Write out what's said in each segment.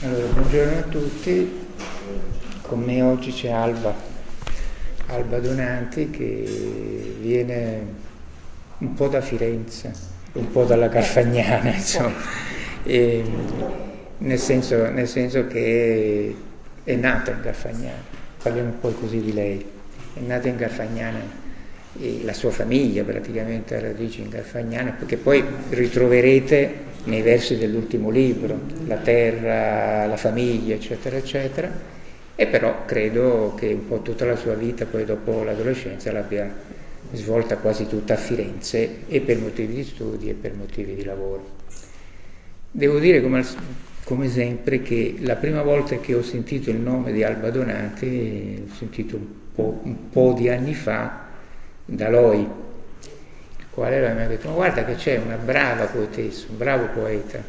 Allora, buongiorno a tutti, con me oggi c'è Alba Donanti, che viene un po' da Firenze, un po' dalla Garfagnana, insomma, e nel senso che è nata in Garfagnana, parliamo poi così di lei, è nata in Garfagnana e la sua famiglia praticamente ha radici in Garfagnana, perché poi ritroverete nei versi dell'ultimo libro, la terra, la famiglia, eccetera, eccetera, e però credo che un po' tutta la sua vita, poi dopo l'adolescenza, l'abbia svolta quasi tutta a Firenze, e per motivi di studi e per motivi di lavoro. Devo dire, come sempre, che la prima volta che ho sentito il nome di Alba Donanti, l'ho sentito un po' di anni fa, da Loi, il quale mi ha detto: ma guarda che c'è una brava poetessa, un bravo poeta,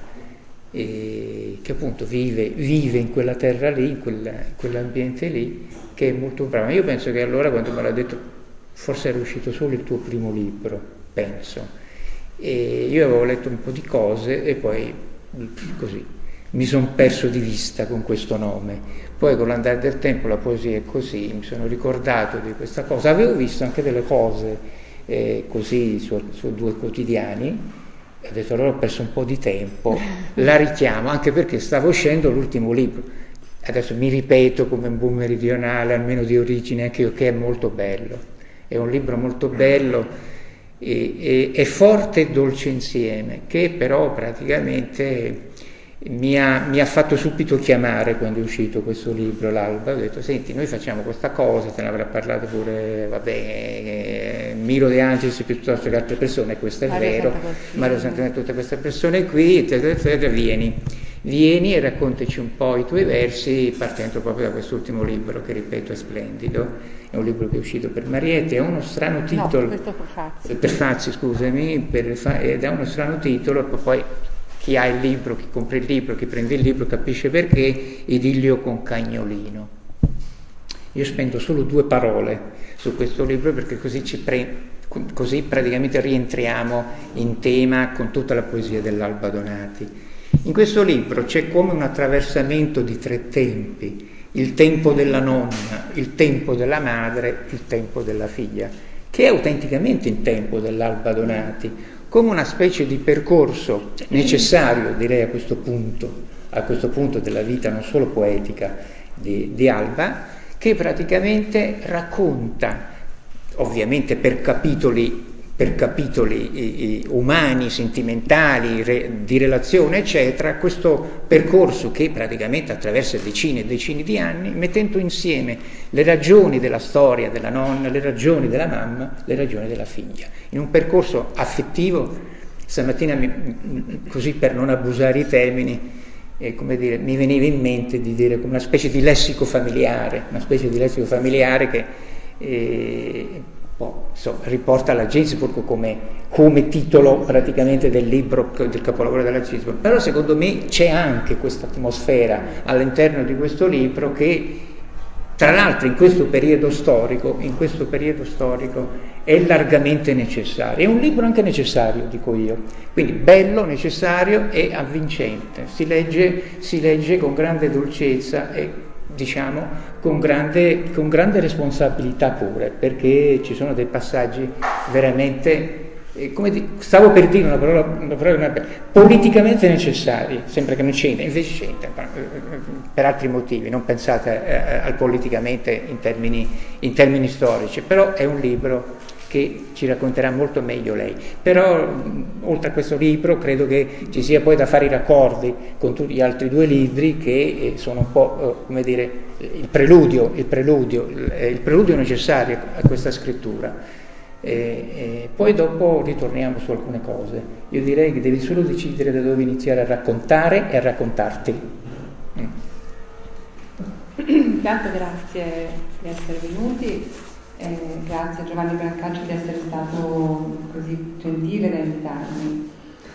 che appunto vive in quella terra lì, in quell'ambiente lì, che è molto brava. Io penso che allora, quando me l'ha detto, forse era uscito solo il tuo primo libro, penso, e io avevo letto un po' di cose e poi così mi sono perso di vista con questo nome. Poi con l'andare del tempo, la poesia è così, mi sono ricordato di questa cosa, avevo visto anche delle cose così su due quotidiani, e ho detto: allora ho perso un po' di tempo, la richiamo, anche perché stavo uscendo l'ultimo libro. Adesso mi ripeto come un buon meridionale, almeno di origine anche io, che è molto bello, è un libro molto bello, è forte e dolce insieme, che però praticamente mi ha fatto subito chiamare quando è uscito questo libro, l'Alba. Ho detto: senti, noi facciamo questa cosa, te ne avrà parlato pure, Miro De Angelis piuttosto che altre persone, questo è vero, Mario Sant'Agostino, tutte queste persone qui, eccetera, vieni e raccontaci un po' i tuoi versi, partendo proprio da quest'ultimo libro, che ripeto è splendido, è un libro che è uscito per Marietti, ha uno strano titolo, per Fazzi, scusami, ed ha uno strano titolo, poi chi ha il libro, chi compra il libro, chi prende il libro capisce perché: Idillio con cagnolino. Io spendo solo 2 parole su questo libro, perché così praticamente rientriamo in tema con tutta la poesia dell'Alba Donati. In questo libro c'è come un attraversamento di 3 tempi: il tempo della nonna, il tempo della madre, il tempo della figlia, che è autenticamente il tempo dell'Alba Donati, come una specie di percorso necessario, direi, a questo punto della vita non solo poetica di Alba, che praticamente racconta, ovviamente per capitoli umani, sentimentali, di relazione, eccetera, questo percorso che praticamente attraversa decine e decine di anni, mettendo insieme le ragioni della storia della nonna, le ragioni della mamma, le ragioni della figlia, in un percorso affettivo. Stamattina, così per non abusare i termini, mi veniva in mente di dire come una specie di lessico familiare, che riporta la Ginsburg come titolo praticamente del libro, del capolavoro della Ginsburg. Però secondo me c'è anche questa atmosfera all'interno di questo libro che, tra l'altro, in questo periodo storico è largamente necessario. È un libro anche necessario, dico io, quindi bello, necessario e avvincente. Si legge con grande dolcezza e, diciamo, con grande responsabilità pure, perché ci sono dei passaggi veramente, stavo per dire una parola politicamente necessari, sembra che non c'entra, invece c'entra, per altri motivi, non pensate al politicamente in termini storici, però è un libro che ci racconterà molto meglio lei. Però oltre a questo libro credo che ci sia poi da fare i raccordi con tutti gli altri 2 libri, che sono un po' il preludio necessario a questa scrittura. Poi dopo ritorniamo su alcune cose. Io direi che devi solo decidere da dove iniziare a raccontare e a raccontarti. Intanto grazie di essere venuti. Grazie a Giovanni Brancaccio di essere stato così gentile da invitarmi.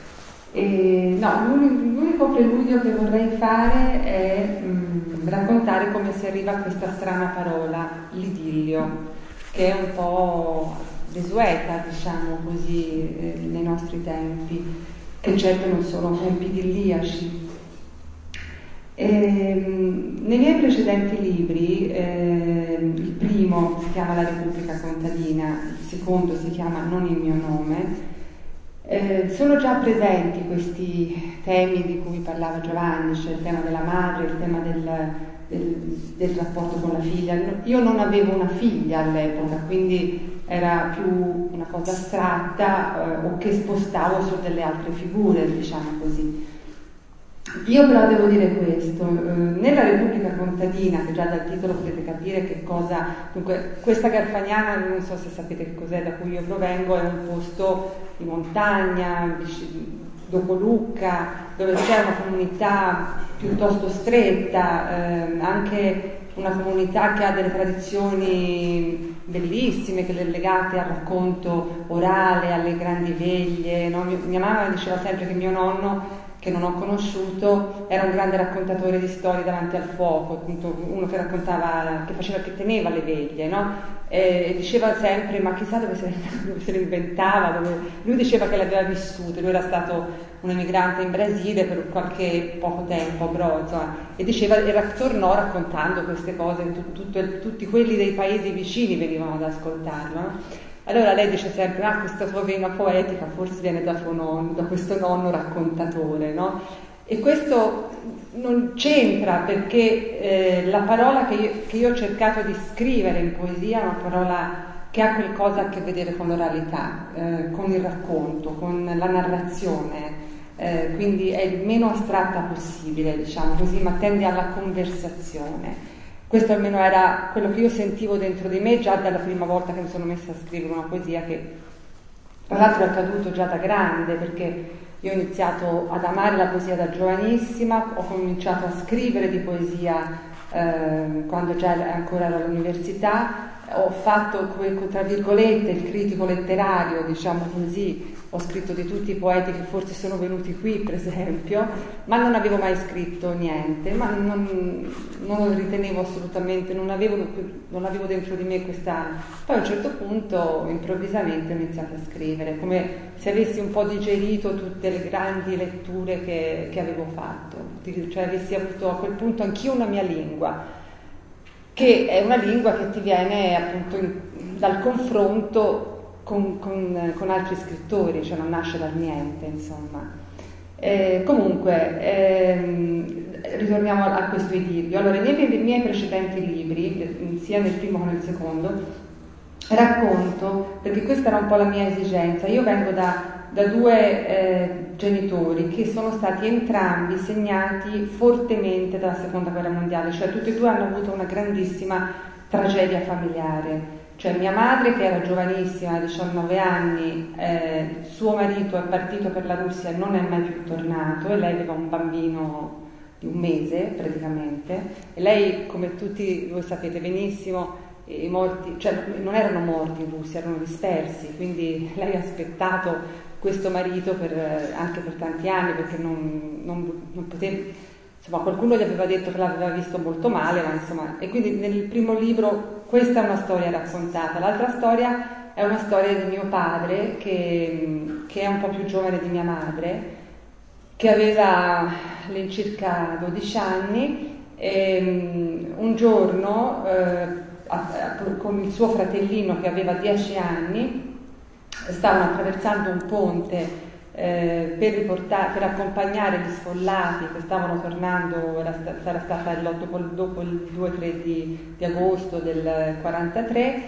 L'unico preludio che vorrei fare è raccontare come si arriva a questa strana parola, l'idillio, che è un po' desueta, diciamo così, nei nostri tempi, che certo non sono compiti idilliaci. Nei miei precedenti libri, il primo si chiama La Repubblica contadina, il secondo si chiama Non il mio nome, sono già presenti questi temi di cui parlava Giovanni, cioè il tema della madre, il tema del rapporto con la figlia. Io non avevo una figlia all'epoca, quindi era più una cosa astratta o che spostavo su delle altre figure, diciamo così. Io però devo dire questo, nella Repubblica contadina, che già dal titolo potete capire che cosa, dunque questa Garfagnana, non so se sapete che cos'è, da cui io provengo, è un posto di montagna, dopo Lucca, dove c'è una comunità piuttosto stretta, anche una comunità che ha delle tradizioni bellissime, che sono legate al racconto orale, alle grandi veglie, no? Mia mamma diceva sempre che mio nonno, che non ho conosciuto, era un grande raccontatore di storie davanti al fuoco, appunto uno che raccontava, che teneva le veglie, no? E diceva sempre, ma chissà dove se le inventava, lui diceva che le aveva vissute, lui era stato un emigrante in Brasile per qualche poco tempo, però insomma, e diceva, tornò raccontando queste cose, tutti quelli dei paesi vicini venivano ad ascoltarlo, no? Allora lei dice sempre, questa sua vena poetica forse viene da suo nonno, da questo nonno raccontatore, no? E questo non c'entra perché la parola che io ho cercato di scrivere in poesia è una parola che ha qualcosa a che vedere con l'oralità, con il racconto, con la narrazione, quindi è il meno astratta possibile, diciamo così, ma tende alla conversazione. Questo almeno era quello che io sentivo dentro di me già dalla prima volta che mi sono messa a scrivere una poesia, che tra l'altro è accaduto già da grande, perché io ho iniziato ad amare la poesia da giovanissima, ho cominciato a scrivere di poesia quando già ancora ero all'università, ho fatto, tra virgolette, il critico letterario, diciamo così, ho scritto di tutti i poeti che forse sono venuti qui, per esempio, ma non avevo mai scritto niente, ma non lo ritenevo assolutamente, non avevo dentro di me questa... Poi a un certo punto, improvvisamente, ho iniziato a scrivere, come se avessi un po' digerito tutte le grandi letture che avevo fatto, cioè avessi avuto a quel punto anch'io una mia lingua, che è una lingua che ti viene appunto dal confronto con altri scrittori, cioè non nasce dal niente, insomma. Comunque, ritorniamo a questo idillio. Allora, nei miei precedenti libri, sia nel primo che nel secondo, racconto, perché questa era un po' la mia esigenza, io vengo da due genitori che sono stati entrambi segnati fortemente dalla seconda guerra mondiale, cioè tutti e due hanno avuto una grandissima tragedia familiare. Cioè mia madre, che era giovanissima, 19 anni, suo marito è partito per la Russia e non è mai più tornato, e lei aveva un bambino di 1 mese praticamente, e lei, come tutti voi sapete benissimo, i morti, cioè non erano morti in Russia, erano dispersi, quindi lei ha aspettato questo marito anche per tanti anni, perché non poteva... Insomma, qualcuno gli aveva detto che l'aveva visto molto male, ma insomma... E quindi nel primo libro questa è una storia raccontata. L'altra storia è una storia di mio padre, che è un po' più giovane di mia madre, che aveva all'incirca 12 anni, e un giorno con il suo fratellino che aveva 10 anni stavano attraversando un ponte per accompagnare gli sfollati che stavano tornando, sarà stata dopo il 2-3 di agosto del 43,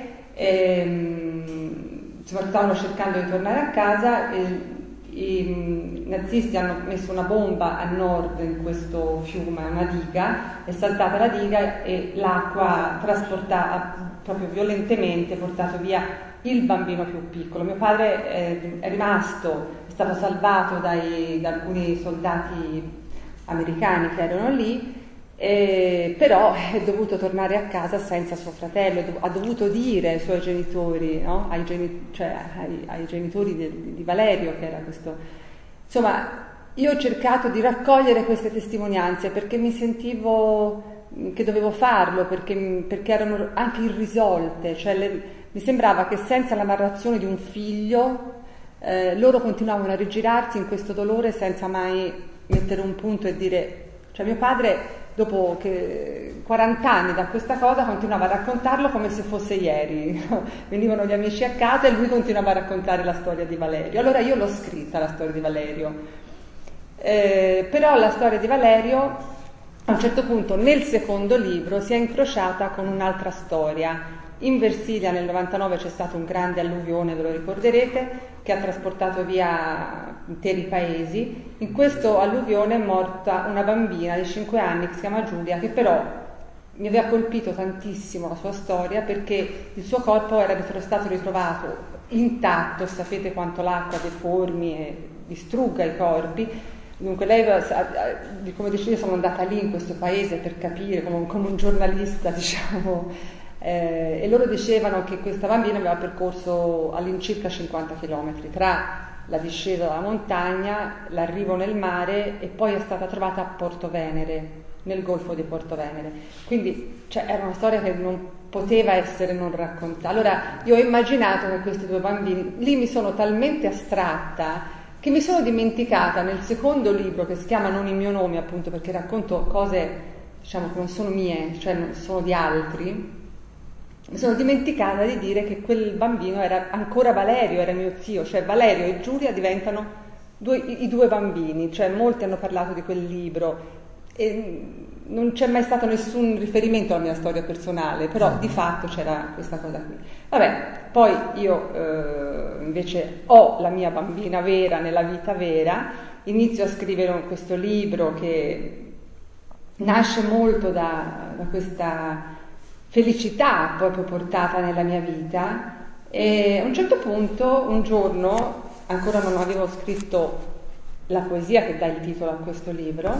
stavano cercando di tornare a casa. I nazisti hanno messo una bomba a nord in questo fiume, una diga, è saltata la diga e l'acqua ha proprio violentemente portato via il bambino più piccolo. Mio padre è stato salvato da alcuni soldati americani che erano lì, però è dovuto tornare a casa senza suo fratello, ha dovuto dire ai suoi genitori, no? ai genitori di Valerio, che era questo. Insomma, io ho cercato di raccogliere queste testimonianze perché mi sentivo che dovevo farlo, perché erano anche irrisolte, cioè mi sembrava che senza la narrazione di un figlio loro continuavano a rigirarsi in questo dolore senza mai mettere un punto e dire, cioè mio padre dopo 40 anni da questa cosa, continuava a raccontarlo come se fosse ieri. Venivano gli amici a casa e lui continuava a raccontare la storia di Valerio. Allora io l'ho scritta, la storia di Valerio. Però la storia di Valerio, a un certo punto, nel secondo libro, si è incrociata con un'altra storia. In Versilia nel 99 c'è stato un grande alluvione, ve lo ricorderete, che ha trasportato via interi paesi. In questo alluvione è morta una bambina di 5 anni che si chiama Giulia, che però mi aveva colpito tantissimo la sua storia, perché il suo corpo era stato ritrovato intatto. Sapete quanto l'acqua deformi e distrugga i corpi. Dunque lei, come dicevo, io sono andata lì in questo paese per capire, come un giornalista, diciamo, e loro dicevano che questa bambina aveva percorso all'incirca 50 km tra la discesa dalla montagna, l'arrivo nel mare e poi è stata trovata a Porto Venere, nel golfo di Porto Venere. Quindi era una storia che non poteva essere non raccontata. Allora io ho immaginato che questi due bambini, lì mi sono talmente astratta che mi sono dimenticata nel secondo libro, che si chiama Non il mio nome, appunto perché racconto cose, diciamo, che non sono mie, cioè non sono di altri. Mi sono dimenticata di dire che quel bambino era ancora Valerio, era mio zio, cioè Valerio e Giulia diventano i due bambini, cioè molti hanno parlato di quel libro e non c'è mai stato nessun riferimento alla mia storia personale, però di fatto c'era questa cosa qui. Vabbè, poi io invece ho la mia bambina vera nella vita vera, inizio a scrivere questo libro che nasce molto da questa felicità proprio portata nella mia vita, e a un certo punto, un giorno, ancora non avevo scritto la poesia che dà il titolo a questo libro,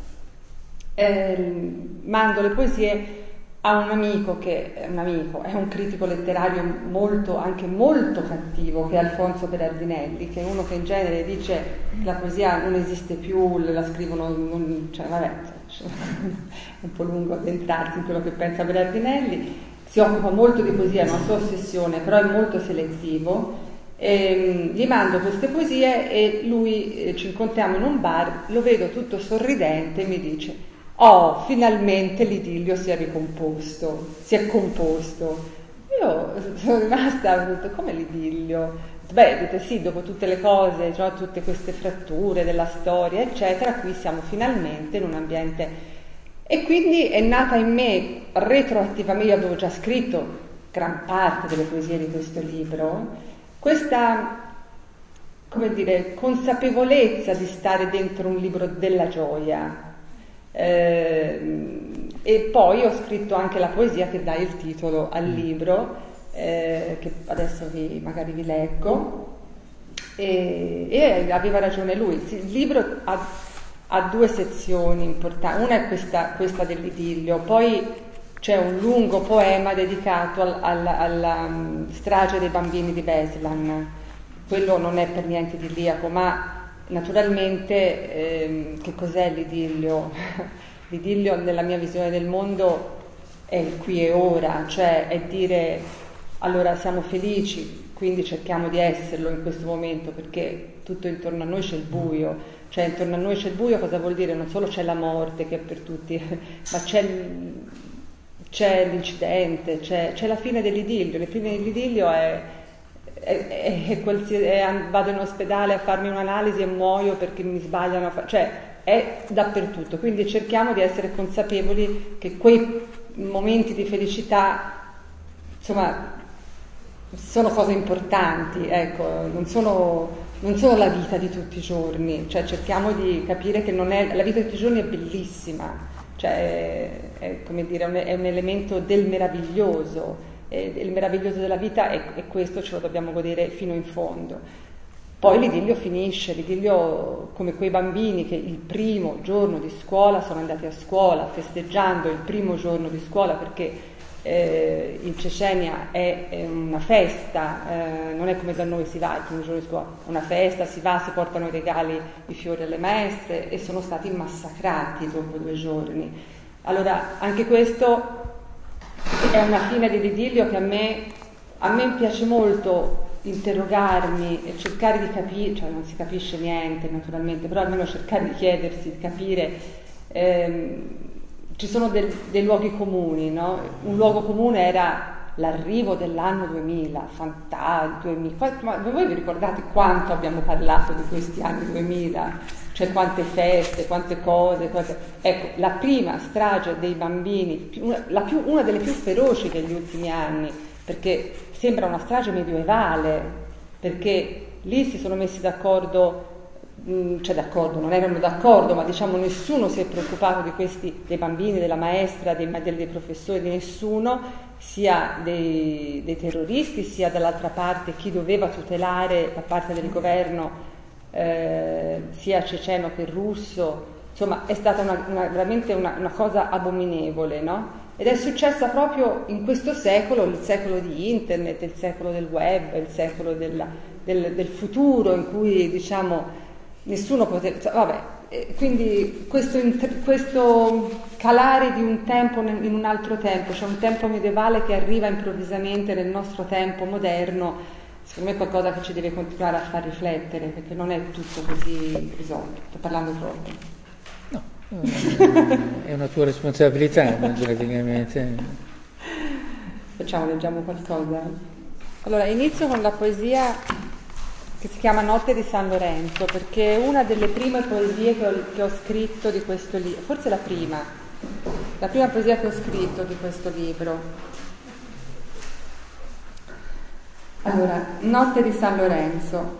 mando le poesie a un amico che è un critico letterario anche molto cattivo, che è Alfonso Berardinelli, che è uno che in genere dice che la poesia non esiste più, la scrivono, vabbè, è un po' lungo addentrarsi in quello che pensa Berardinelli. Si occupa molto di poesia, è una sua ossessione, però è molto selettivo. Gli mando queste poesie e lui, ci incontriamo in un bar, lo vedo tutto sorridente e mi dice: oh, finalmente l'idillio si è composto. Io sono rimasta, ho detto: come l'idillio? Beh, dite sì, dopo tutte le cose, cioè, tutte queste fratture della storia, eccetera, qui siamo finalmente in un ambiente. E quindi è nata in me retroattivamente, io avevo già scritto gran parte delle poesie di questo libro, questa, come dire, consapevolezza di stare dentro un libro della gioia. E poi ho scritto anche la poesia che dà il titolo al libro, che adesso magari vi leggo, e aveva ragione lui. Il libro ha due sezioni importanti, una è questa dell'idillio, poi c'è un lungo poema dedicato alla strage dei bambini di Beslan. Quello non è per niente idilliaco, ma naturalmente che cos'è l'idillio? L'idillio nella mia visione del mondo è il qui e ora, cioè è dire: allora siamo felici, quindi cerchiamo di esserlo in questo momento, perché tutto intorno a noi c'è il buio. Cioè intorno a noi c'è il buio cosa vuol dire? Non solo c'è la morte, che è per tutti, ma c'è l'incidente, c'è la fine dell'idillio. La fine dell'idillio vado in ospedale a farmi un'analisi e muoio perché mi sbagliano, cioè è dappertutto. Quindi cerchiamo di essere consapevoli che quei momenti di felicità, insomma, sono cose importanti, ecco, non sono la vita di tutti i giorni, cioè cerchiamo di capire che la vita di tutti i giorni è bellissima, cioè è come dire, è un elemento del meraviglioso, il meraviglioso della vita è questo, ce lo dobbiamo godere fino in fondo. Poi l'idillio finisce, l'idillio come quei bambini che il primo giorno di scuola sono andati a scuola festeggiando il primo giorno di scuola, perché in Cecenia è una festa, non è come da noi si va il primo giorno di scuola, è una festa, si va, si portano i regali, i fiori alle maestre, e sono stati massacrati dopo 2 giorni. Allora anche questo è una fine dell'idillio che a me piace molto interrogarmi e cercare di capire, cioè non si capisce niente naturalmente, però almeno cercare di chiedersi, di capire ci sono dei luoghi comuni, no? Un luogo comune era l'arrivo dell'anno 2000, ma voi vi ricordate quanto abbiamo parlato di questi anni 2000? Cioè quante feste, quante cose, Ecco, la prima strage dei bambini, una delle più feroci degli ultimi anni, perché sembra una strage medievale, perché lì si sono messi d'accordo, non erano d'accordo, ma diciamo nessuno si è preoccupato dei bambini, della maestra, dei professori, di nessuno, sia dei terroristi, sia dall'altra parte chi doveva tutelare da parte del governo, sia ceceno che russo. Insomma, è stata veramente una cosa abominevole, no? Ed è successa proprio in questo secolo, il secolo di internet, il secolo del web, il secolo del futuro, in cui diciamo nessuno poteva, quindi questo calare di un tempo in un altro tempo, cioè un tempo medievale che arriva improvvisamente nel nostro tempo moderno, secondo me è qualcosa che ci deve continuare a far riflettere, perché non è tutto così risolto. Sto parlando troppo. No, è una tua responsabilità, praticamente. Leggiamo qualcosa. Allora, inizio con la poesia che si chiama Notte di San Lorenzo, perché è una delle prime poesie che ho scritto di questo libro, forse la prima poesia che ho scritto di questo libro. Allora, Notte di San Lorenzo.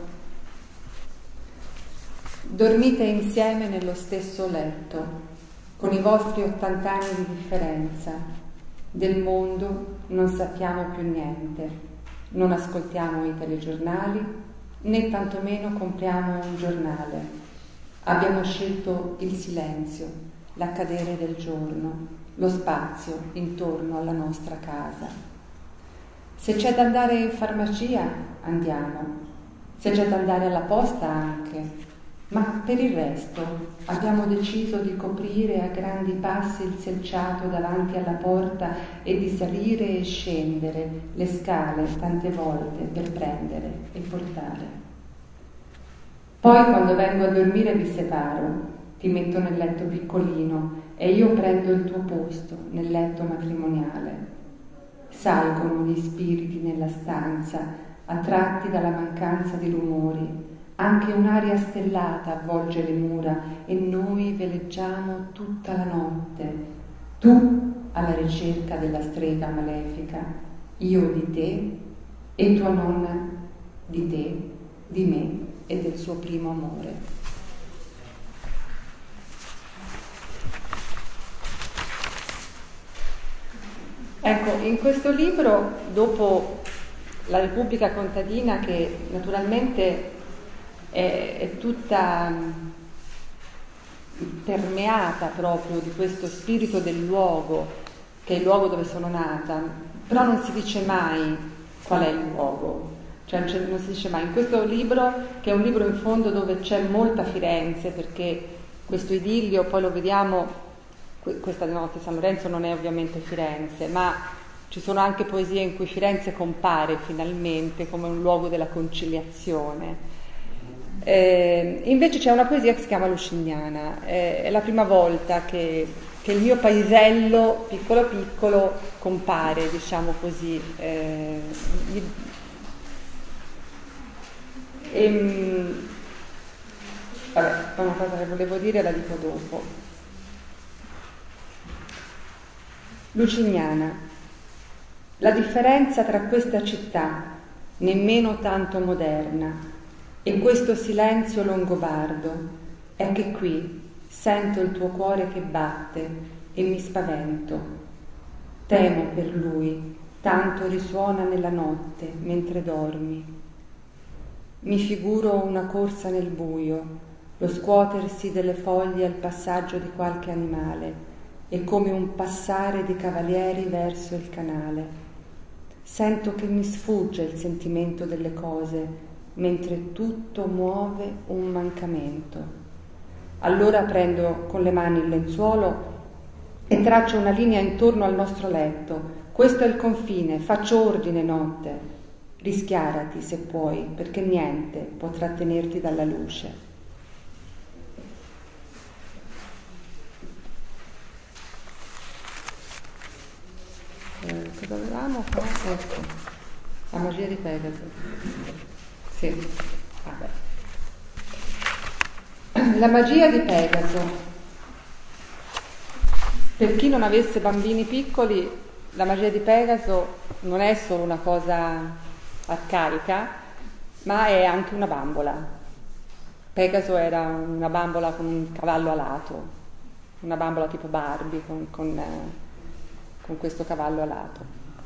Dormite insieme nello stesso letto, con i vostri 80 anni di differenza. Del mondo non sappiamo più niente, non ascoltiamo i telegiornali, né tantomeno compriamo un giornale. Abbiamo scelto il silenzio, l'accadere del giorno, lo spazio intorno alla nostra casa. Se c'è da andare in farmacia, andiamo. Se c'è da andare alla posta, anche. Ma per il resto abbiamo deciso di coprire a grandi passi il selciato davanti alla porta e di salire e scendere le scale tante volte per prendere e portare. Poi quando vengo a dormire vi separo, ti metto nel letto piccolino e io prendo il tuo posto nel letto matrimoniale. Salgono gli spiriti nella stanza, attratti dalla mancanza di rumori. Anche un'aria stellata avvolge le mura e noi veleggiamo tutta la notte. Tu alla ricerca della strega malefica, io di te e tua nonna di te, di me e del suo primo amore. Ecco, in questo libro, dopo la Repubblica contadina, che naturalmente è tutta permeata proprio di questo spirito del luogo, che è il luogo dove sono nata, però non si dice mai qual è il luogo, cioè non si dice mai. In questo libro, che è un libro in fondo dove c'è molta Firenze, perché questo idillio, poi lo vediamo, questa Notte di San Lorenzo non è ovviamente Firenze, ma ci sono anche poesie in cui Firenze compare finalmente come un luogo della conciliazione. Invece c'è una poesia che si chiama Lucignana, è la prima volta che il mio paesello piccolo piccolo compare, diciamo così. Vabbè, una cosa che volevo dire la dico dopo. Lucignana. La differenza tra questa città, nemmeno tanto moderna, e questo silenzio longobardo è che qui sento il tuo cuore che batte e mi spavento. Temo per lui, tanto risuona nella notte mentre dormi. Mi figuro una corsa nel buio, lo scuotersi delle foglie al passaggio di qualche animale e come un passare di cavalieri verso il canale. Sento che mi sfugge il sentimento delle cose, mentre tutto muove un mancamento. Allora prendo con le mani il lenzuolo e traccio una linea intorno al nostro letto. Questo è il confine, faccio ordine notte. Rischiarati se puoi, perché niente potrà tenerti dalla luce. cosa avevamo qua? Ecco, la magia di Pegaso. Sì, vabbè. La magia di Pegaso. Per chi non avesse bambini piccoli, la magia di Pegaso non è solo una cosa arcaica, ma è anche una bambola. Pegaso era una bambola con un cavallo alato, una bambola tipo Barbie con questo cavallo alato.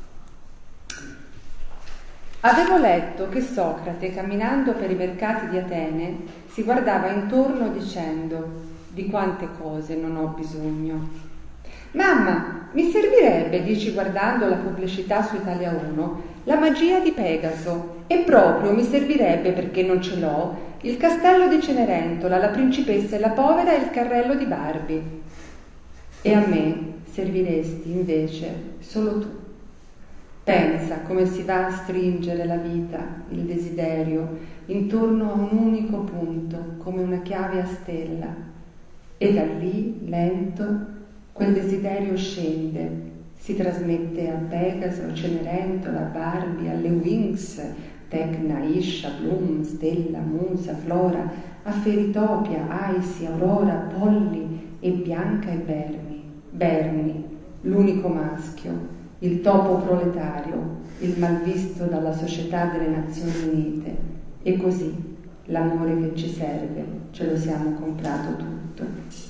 Avevo letto che Socrate, camminando per i mercati di Atene, si guardava intorno dicendo: di quante cose non ho bisogno. Mamma, mi servirebbe, dici guardando la pubblicità su Italia 1, la magia di Pegaso, e proprio mi servirebbe, perché non ce l'ho, il castello di Cenerentola, la principessa e la povera e il carrello di Barbie. E a me serviresti invece solo tu. Pensa come si va a stringere la vita, il desiderio, intorno a un unico punto, come una chiave a stella. E da lì, lento, quel desiderio scende, si trasmette a Pegaso, a Cenerentola, a Barbie, alle Wings, Tecna, Isha, Bloom, Stella, Musa, Flora, a Feritopia, Aisi, Aurora, Polli e Bianca e Berni, l'unico maschio, il topo proletario, il malvisto dalla Società delle Nazioni Unite. E così l'amore che ci serve ce lo siamo comprato tutto.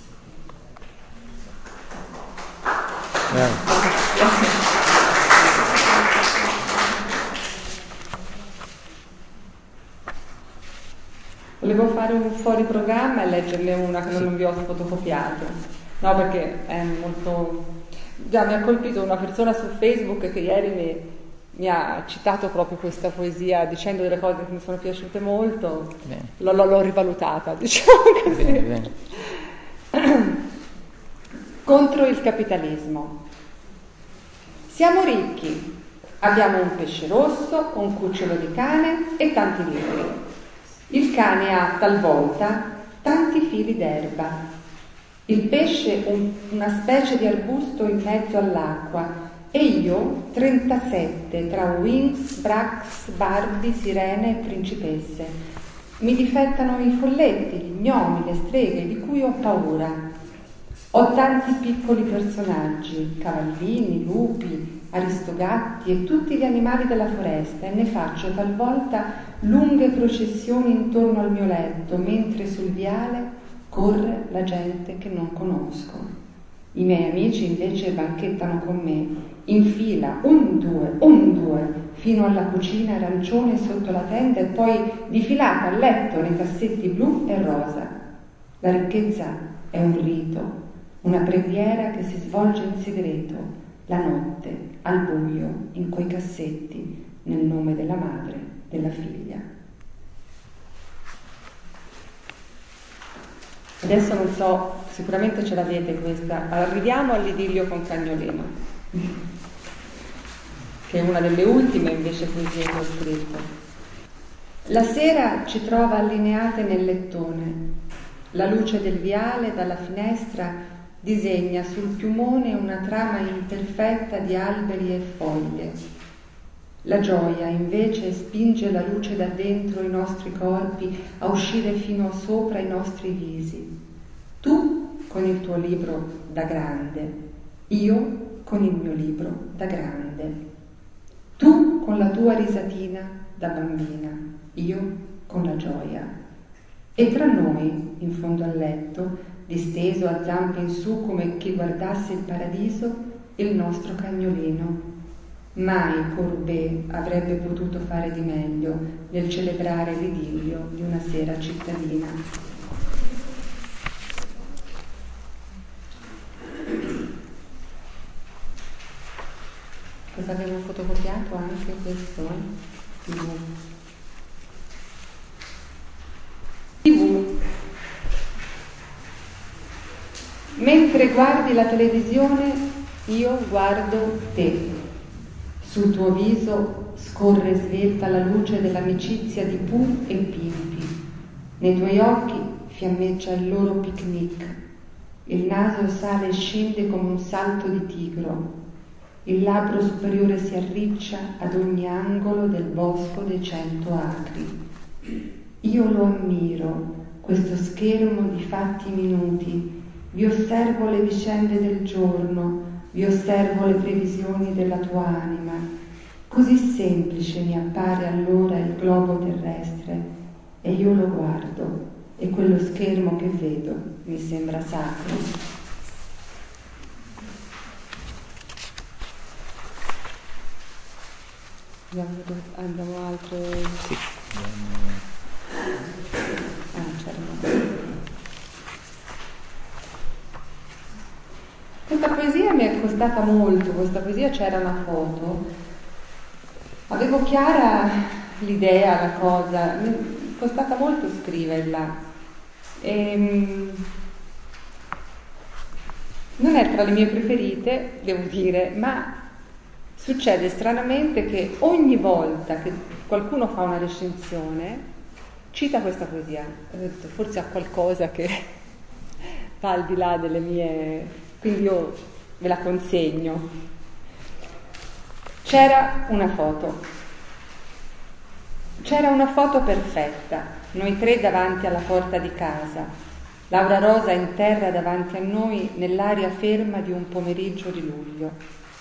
Volevo fare un fuori programma e leggerle una che non vi ho fotocopiato, no, perché è molto... Già mi ha colpito una persona su Facebook che ieri mi ha citato proprio questa poesia dicendo delle cose che mi sono piaciute molto. L'ho rivalutata, diciamo così. Bene. Contro il capitalismo. Siamo ricchi, abbiamo un pesce rosso, un cucciolo di cane e tanti libri. Il cane ha talvolta tanti fili d'erba. Il pesce una specie di arbusto in mezzo all'acqua e io 37 tra Winx, Brax, Barbie, sirene e principesse. Mi difettano i folletti, gli gnomi, le streghe di cui ho paura. Ho tanti piccoli personaggi, cavallini, lupi, aristogatti e tutti gli animali della foresta e ne faccio talvolta lunghe processioni intorno al mio letto, mentre sul viale corre la gente che non conosco. I miei amici invece banchettano con me, in fila, un, due, fino alla cucina arancione sotto la tenda e poi difilata a letto nei cassetti blu e rosa. La ricchezza è un rito, una preghiera che si svolge in segreto, la notte, al buio, in quei cassetti, nel nome della madre, della figlia. Adesso non so, sicuramente ce l'avete questa. Arriviamo all'idillio con Cagnolino, che è una delle ultime invece poesie che ho scritto. La sera ci trova allineate nel lettone. La luce del viale dalla finestra disegna sul piumone una trama imperfetta di alberi e foglie. La gioia invece spinge la luce da dentro i nostri corpi a uscire fino sopra i nostri visi. Tu con il tuo libro da grande, io con il mio libro da grande. Tu con la tua risatina da bambina, io con la gioia. E tra noi, in fondo al letto, disteso a zampe in su come chi guardasse il paradiso, il nostro Cagnolino. Mai Courbet avrebbe potuto fare di meglio nel celebrare l'idillio di una sera cittadina. Cosa avevo fotocopiato anche questo? TV. Mentre guardi la televisione, io guardo te. Sul tuo viso scorre svelta la luce dell'amicizia di Pooh e Pippi. Nei tuoi occhi fiammeggia il loro picnic. Il naso sale e scende come un salto di tigro. il labbro superiore si arriccia ad ogni angolo del bosco dei 100 acri. Io lo ammiro, questo schermo di fatti minuti, vi osservo le vicende del giorno, vi osservo le previsioni della tua anima. Così semplice mi appare allora il globo terrestre e io lo guardo e quello schermo che vedo mi sembra sacro. Andiamo altre... Sì. Questa poesia mi è costata molto, questa poesia c'era una foto, avevo chiara l'idea, la cosa, mi è costata molto scriverla. Non è tra le mie preferite, devo dire, ma succede stranamente che ogni volta che qualcuno fa una recensione cita questa poesia. Ho detto, forse ha qualcosa che va al di là delle mie... Quindi io ve la consegno. C'era una foto perfetta, noi tre davanti alla porta di casa, Laura Rosa in terra davanti a noi nell'aria ferma di un pomeriggio di luglio.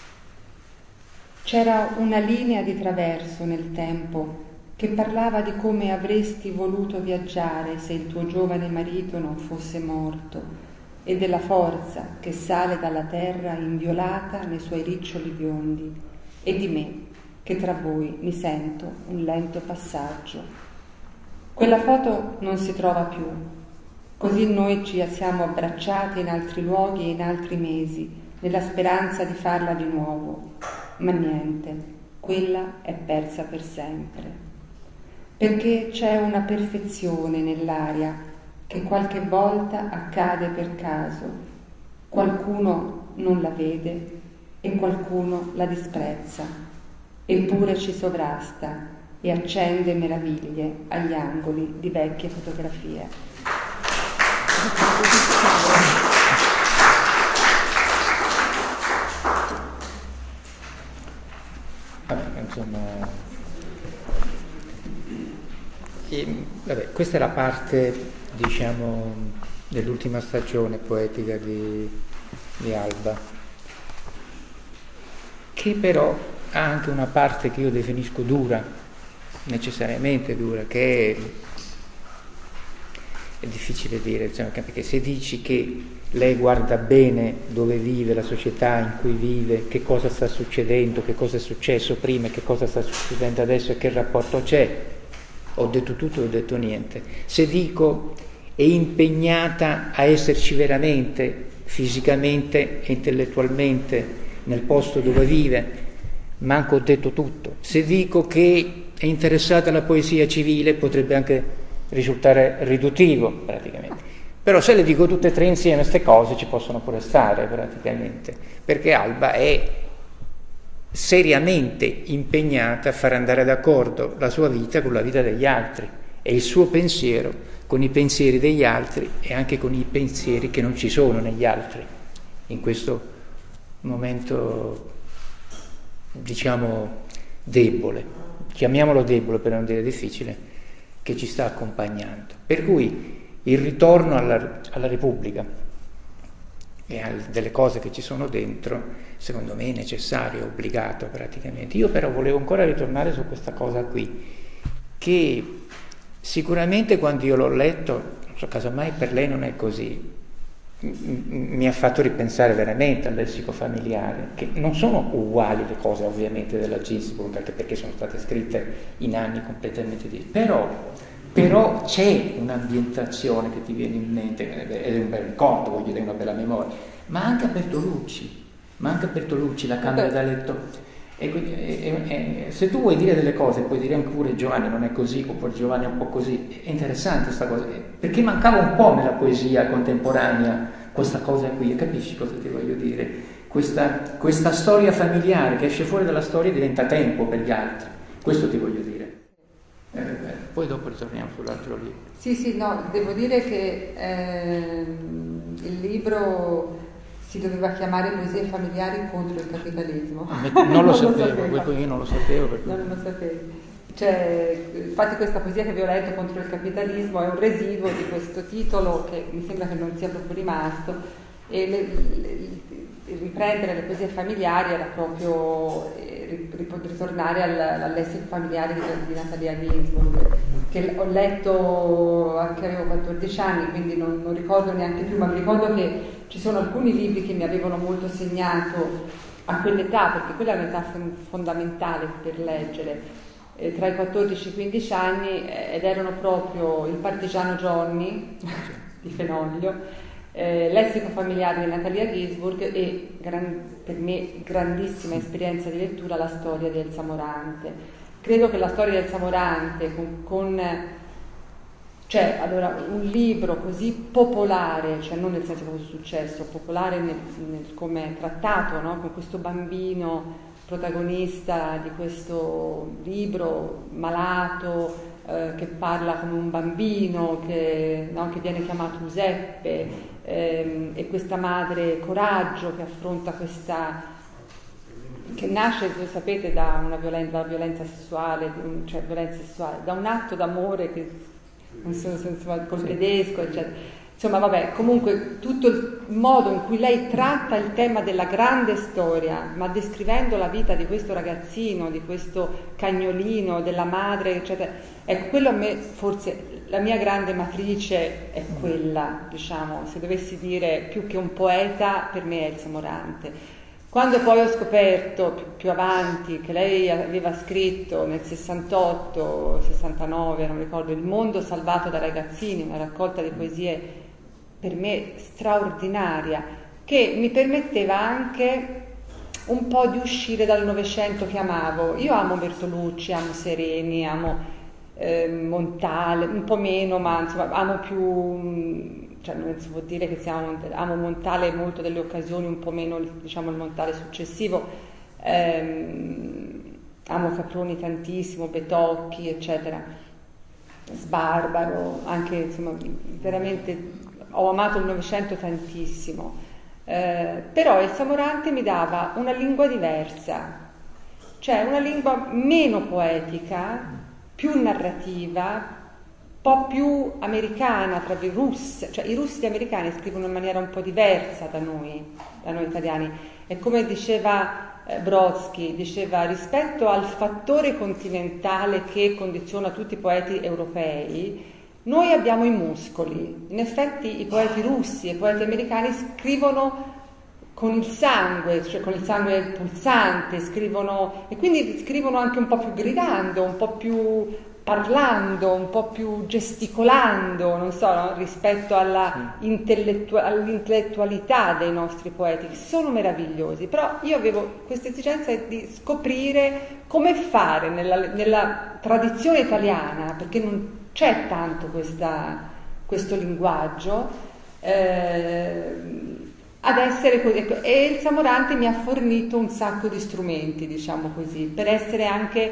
C'era una linea di traverso nel tempo che parlava di come avresti voluto viaggiare se il tuo giovane marito non fosse morto, e della forza che sale dalla terra inviolata nei suoi riccioli biondi, e di me che tra voi mi sento un lento passaggio. Quella foto non si trova più, così noi ci siamo abbracciati in altri luoghi e in altri mesi, nella speranza di farla di nuovo, ma niente, quella è persa per sempre, perché c'è una perfezione nell'aria che qualche volta accade per caso, qualcuno non la vede e qualcuno la disprezza, eppure ci sovrasta e accende meraviglie agli angoli di vecchie fotografie. Insomma, questa è la parte, diciamo, dell'ultima stagione poetica di Alba, che però ha anche una parte che io definisco dura, necessariamente dura, che è difficile dire, insomma, perché se dici che lei guarda bene dove vive, la società in cui vive, che cosa sta succedendo, che cosa è successo prima e che cosa sta succedendo adesso e che rapporto c'è, ho detto tutto, ho detto niente. Se dico è impegnata a esserci veramente, fisicamente e intellettualmente nel posto dove vive, manco ho detto tutto. Se dico che è interessata alla poesia civile potrebbe anche risultare riduttivo praticamente. Però se le dico tutte e tre insieme queste cose ci possono pure stare praticamente, perché Alba è seriamente impegnata a far andare d'accordo la sua vita con la vita degli altri e il suo pensiero con i pensieri degli altri e anche con i pensieri che non ci sono negli altri in questo momento, diciamo, debole, chiamiamolo debole per non dire difficile, che ci sta accompagnando. Per cui il ritorno alla Repubblica e delle cose che ci sono dentro, secondo me è necessario, è obbligato praticamente. Io però volevo ancora ritornare su questa cosa qui, che sicuramente quando io l'ho letto, non so, casomai per lei non è così, mi ha fatto ripensare veramente al lessico familiare, che non sono uguali le cose ovviamente della Ginsburg, anche perché sono state scritte in anni completamente diversi, però c'è un'ambientazione che ti viene in mente, ed è un bel ricordo, voglio dire, una bella memoria, ma anche a Bertolucci, la camera da letto. E quindi, se tu vuoi dire delle cose, puoi dire anche pure Giovanni non è così, oppure Giovanni è un po' così, è interessante questa cosa, perché mancava un po' nella poesia contemporanea questa cosa qui, capisci cosa ti voglio dire? Questa storia familiare che esce fuori dalla storia e diventa tempo per gli altri, questo ti voglio dire. Poi dopo ritorniamo sull'altro libro. Sì, no, devo dire che il libro si doveva chiamare Poesie familiari contro il capitalismo. Non lo sapevo, io non lo sapevo. Perché... Non lo sapevo. Cioè, infatti questa poesia che vi ho letto contro il capitalismo è un residuo di questo titolo che mi sembra che non sia proprio rimasto, e riprendere le poesie familiari era proprio ritornare al lessico familiare di Natalia Ginzburg, che ho letto anche avevo 14 anni, quindi non ricordo neanche più, ma mi ricordo che ci sono alcuni libri che mi avevano molto segnato a quell'età, perché quella è un'età fondamentale per leggere, tra i 14 e i 15 anni, ed erano proprio Il partigiano Johnny di Fenoglio, Lessico familiare di Natalia Ginzburg e per me grandissima esperienza di lettura La storia di Elsa Morante. Credo che La storia di Elsa Morante cioè, allora, un libro così popolare, cioè non nel senso che è successo, popolare nel come è trattato, no? Con questo bambino protagonista di questo libro malato, che parla come un bambino, che viene chiamato Giuseppe, e questa madre Coraggio che affronta che nasce, voi sapete, da una violenza sessuale, cioè violenza sessuale, da un atto d'amore che non so, col tedesco, eccetera. Insomma, vabbè, comunque tutto il modo in cui lei tratta il tema della grande storia, ma descrivendo la vita di questo ragazzino, di questo cagnolino, della madre, eccetera. Ecco, quello a me, forse, la mia grande matrice è quella, diciamo, se dovessi dire più che un poeta, per me è Elsa Morante. Quando poi ho scoperto più avanti che lei aveva scritto nel 68, 69, non ricordo, Il mondo salvato dai ragazzini, una raccolta di poesie per me straordinaria, che mi permetteva anche un po' di uscire dal Novecento che amavo. Io amo Bertolucci, amo Sereni, amo Montale, un po' meno, ma insomma amo più, cioè non si può dire che amo Montale in molte delle occasioni, un po' meno, diciamo, il Montale successivo. Amo Caproni tantissimo, Betocchi, eccetera, Sbarbaro, anche, insomma, veramente ho amato il Novecento tantissimo, però Elsa Morante mi dava una lingua diversa, cioè una lingua meno poetica, più narrativa, un po' più americana, russa, cioè i russi e gli americani scrivono in maniera un po' diversa da noi italiani, e come diceva Brodsky, diceva, rispetto al fattore continentale che condiziona tutti i poeti europei, noi abbiamo i muscoli. In effetti i poeti russi e i poeti americani scrivono con il sangue, cioè con il sangue pulsante, scrivono, e quindi scrivono anche un po' più gridando, un po' più parlando, un po' più gesticolando, non so, no? Rispetto all'intellettualità dei nostri poeti, che sono meravigliosi. Però io avevo questa esigenza di scoprire come fare nella tradizione italiana, perché non c'è tanto questo linguaggio, ad essere così. E Elsa Morante mi ha fornito un sacco di strumenti, diciamo così, per essere anche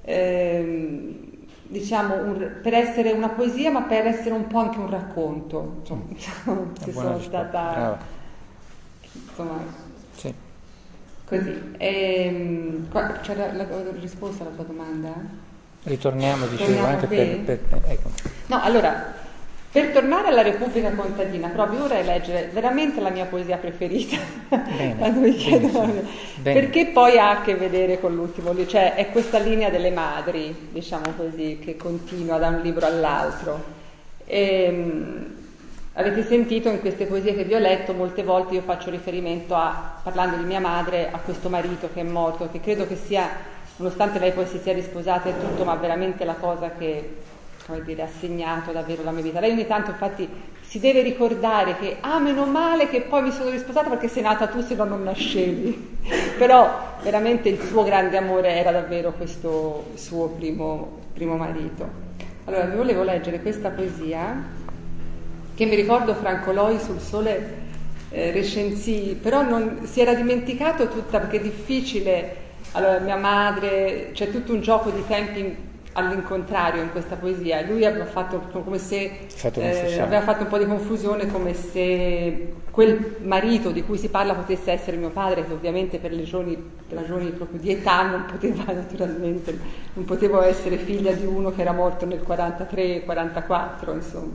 per essere una poesia, ma per essere un po' anche un racconto. Insomma, se sono stata, insomma, sì. Così. C'era la risposta alla tua domanda? Ritorniamo, dicevo, anche per ecco. No, allora, per tornare alla Repubblica contadina, proprio vorrei leggere veramente la mia poesia preferita. Bene, perché poi ha a che vedere con l'ultimo libro, cioè è questa linea delle madri, diciamo così, che continua da un libro all'altro. Avete sentito in queste poesie che vi ho letto, molte volte io faccio riferimento parlando di mia madre, a questo marito che è morto, che credo che sia, nonostante lei poi si sia risposata e tutto, ma veramente la cosa che, come dire, ha segnato davvero la mia vita. Lei ogni tanto infatti si deve ricordare che meno male che poi mi sono risposata, perché sei nata tu, se no non nascevi. Però veramente il suo grande amore era davvero questo suo primo marito. Allora vi volevo leggere questa poesia che mi ricordo Franco Loi sul Sole recensì, però non si era dimenticato tutta, perché è difficile. Allora mia madre, c'è tutto un gioco di tempi all'incontrario in questa poesia. Lui aveva fatto come se aveva fatto un po' di confusione, come se quel marito di cui si parla potesse essere mio padre, che ovviamente per ragioni proprio di età non poteva, naturalmente, non potevo essere figlia di uno che era morto nel 43-44, insomma.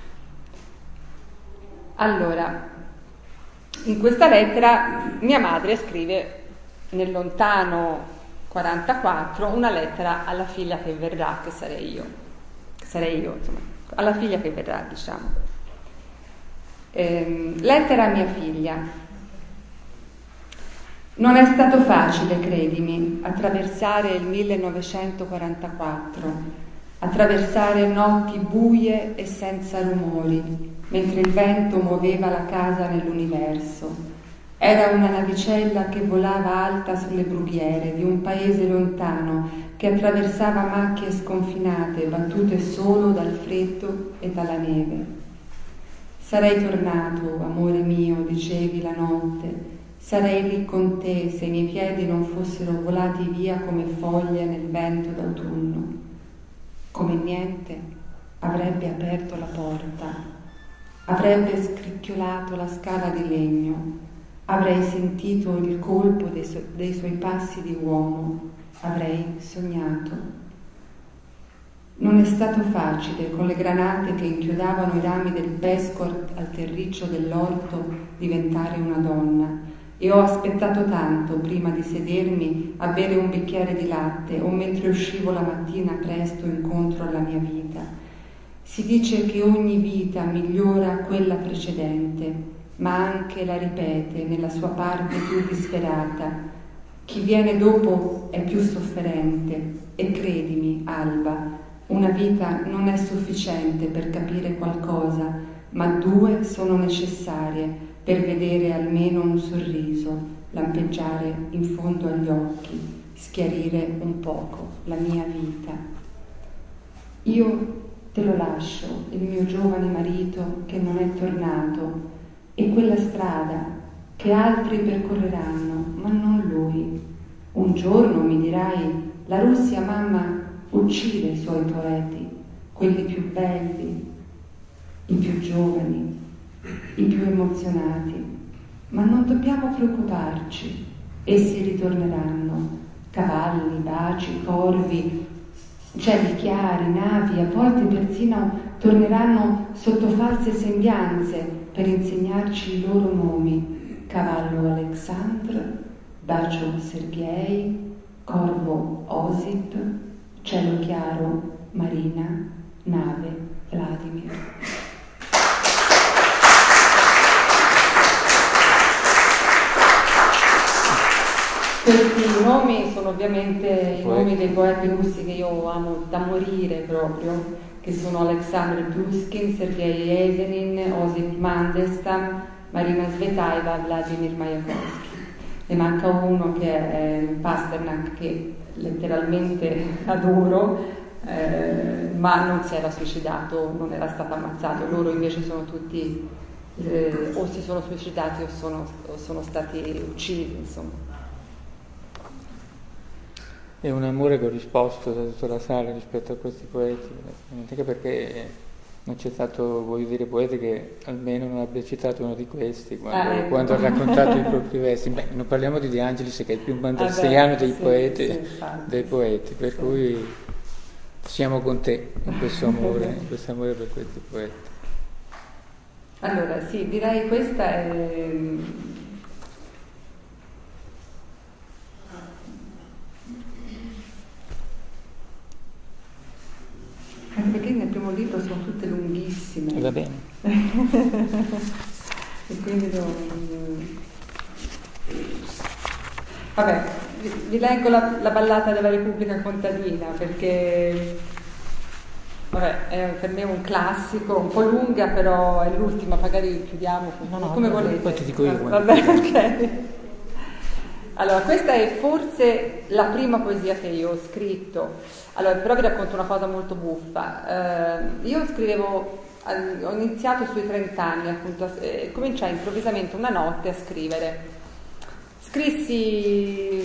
Allora, in questa lettera mia madre scrive nel lontano 44 una lettera alla figlia che verrà, che sarei io, insomma, alla figlia che verrà, diciamo. Lettera a mia figlia. Non è stato facile, credimi, attraversare il 1944, attraversare notti buie e senza rumori, mentre il vento muoveva la casa nell'universo. Era una navicella che volava alta sulle brughiere di un paese lontano, che attraversava macchie sconfinate, battute solo dal freddo e dalla neve. Sarei tornato, amore mio, dicevi la notte, sarei lì con te se i miei piedi non fossero volati via come foglie nel vento d'autunno. Come niente avrebbe aperto la porta, avrebbe scricchiolato la scala di legno, avrei sentito il colpo dei suoi passi di uomo, avrei sognato. Non è stato facile, con le granate che inchiodavano i rami del pesco al terriccio dell'orto, diventare una donna, e ho aspettato tanto prima di sedermi a bere un bicchiere di latte o mentre uscivo la mattina presto incontro alla mia vita. Si dice che ogni vita migliora quella precedente, ma anche la ripete nella sua parte più disperata. Chi viene dopo è più sofferente e credimi, Alba, una vita non è sufficiente per capire qualcosa, ma 2 sono necessarie per vedere almeno un sorriso lampeggiare in fondo agli occhi, schiarire un poco la mia vita. Io te lo lascio, il mio giovane marito che non è tornato, e quella strada che altri percorreranno, ma non lui. Un giorno mi dirai, la Russia, mamma, uccide i suoi poeti, quelli più belli, i più giovani, i più emozionati. Ma non dobbiamo preoccuparci, essi ritorneranno, cavalli, baci, corvi, cieli chiari, navi, a volte persino torneranno sotto false sembianze per insegnarci i loro nomi: cavallo Alexandr, bacio Sergei, corvo Osip, cielo chiaro Marina, nave Vladimir. Questi nomi sono ovviamente i nomi dei poeti russi che io amo da morire proprio, che sono Alexander Pushkin, Sergei Yesenin, Osip Mandelstam, Marina Svetaeva, Vladimir Mayakovsky. Ne manca uno che è Pasternak, che letteralmente adoro, ma non si era suicidato, non era stato ammazzato. Loro invece sono tutti o si sono suicidati o sono stati uccisi, insomma. È un amore corrisposto da tutta la sala rispetto a questi poeti, anche perché non c'è stato, voglio dire, poeta che almeno non abbia citato uno di questi quando ha raccontato i propri versi. Beh, non parliamo di De Angelis, che è il più mandelstiano dei poeti, per cui siamo con te in questo amore per questi poeti. Allora, sì, direi questa è... Anche perché nel primo libro sono tutte lunghissime. Va bene. E quindi vabbè, vi leggo la ballata della Repubblica contadina, perché vabbè, è per me un classico, un po' lunga, però è l'ultima, magari chiudiamo come volete. Poi ti dico io. Vabbè, ok. Allora, questa è forse la prima poesia che io ho scritto. Allora, però vi racconto una cosa molto buffa. Io scrivevo, ho iniziato sui 30 anni, appunto, cominciai improvvisamente una notte a scrivere. Scrissi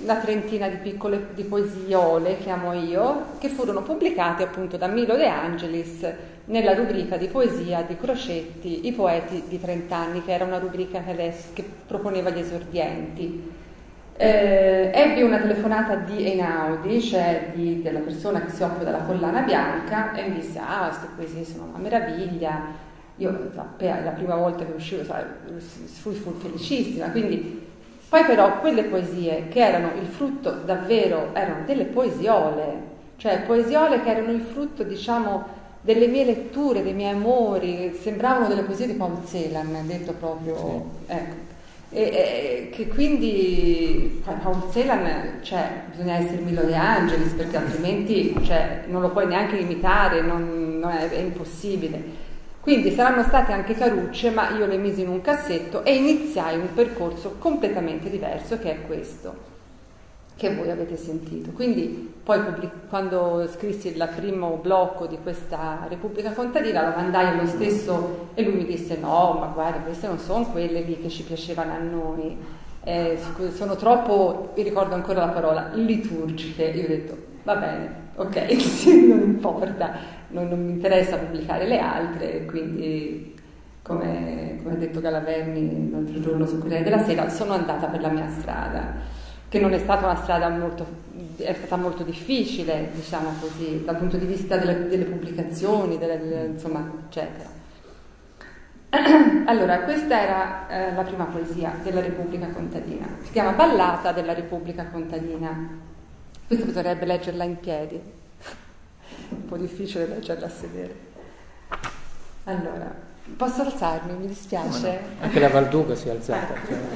una trentina di piccole di poesiole, chiamo io, che furono pubblicate appunto da Milo De Angelis nella rubrica di poesia di Crocetti, I poeti di 30 anni, che era una rubrica che proponeva gli esordienti. Ebbi una telefonata di Einaudi, cioè della persona che si occupa della collana bianca, e mi disse: ah, queste poesie sono una meraviglia. Io la prima volta che uscivo fui felicissima, quindi poi però quelle poesie che erano il frutto davvero, erano delle poesiole, cioè poesiole che erano il frutto, diciamo, delle mie letture, dei miei amori, sembravano delle poesie di Paul Celan, detto proprio, ecco. Che quindi Paul Celan, cioè, bisogna essere Milo De Angelis, perché altrimenti, cioè, non lo puoi neanche imitare, è impossibile. Quindi saranno state anche carucce, ma io le misi in un cassetto e iniziai un percorso completamente diverso, che è questo, che voi avete sentito. Quindi poi quando scrissi il primo blocco di questa Repubblica Contadina lo mandai allo stesso e lui mi disse: no, ma guarda, queste non sono quelle lì che ci piacevano a noi, sono troppo, vi ricordo ancora la parola, liturgiche. Io ho detto: va bene, ok, sì, non importa, non mi interessa pubblicare le altre, quindi come ha detto Galaverni l'altro giorno su Corriere della Sera, sono andata per la mia strada, che non è stata una strada è stata molto difficile, diciamo così, dal punto di vista delle pubblicazioni, insomma, eccetera. Allora, questa era la prima poesia della Repubblica Contadina, si chiama Ballata della Repubblica Contadina. Questa bisognerebbe leggerla in piedi, un po' difficile leggerla a sedere. Allora, posso alzarmi? Mi dispiace? No. Anche la Valduca si è alzata.